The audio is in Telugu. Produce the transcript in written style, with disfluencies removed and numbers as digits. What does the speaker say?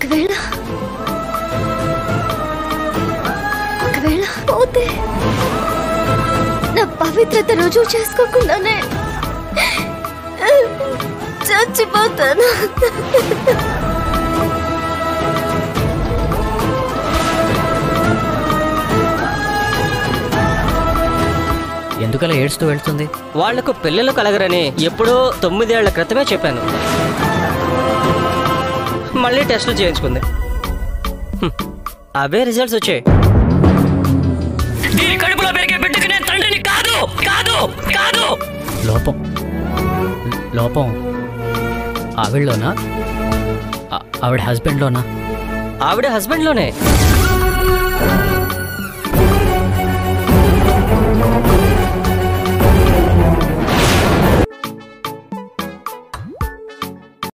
ఒకవేళ పోతే నా పవిత్రత రుజువు చేసుకోకుండానే చచ్చిపోతాను. ఎందుకలా ఏడుస్తూ వెళ్తుంది? వాళ్లకు పిల్లలు కలగరని ఎప్పుడో 9 ఏళ్ల క్రితమే చెప్పాను. మళ్ళీ టెస్టులు చేయించుకుంది. అవే రిజల్ట్స్ వచ్చాయి. కడుపులో పెరిగే బిడ్డకి నేను తండ్రిని కాదు కాదు కాదు. లోపం ఆవిడలోనా? ఆవిడ హస్బెండ్లోనా? ఆవిడ హస్బెండ్లోనే.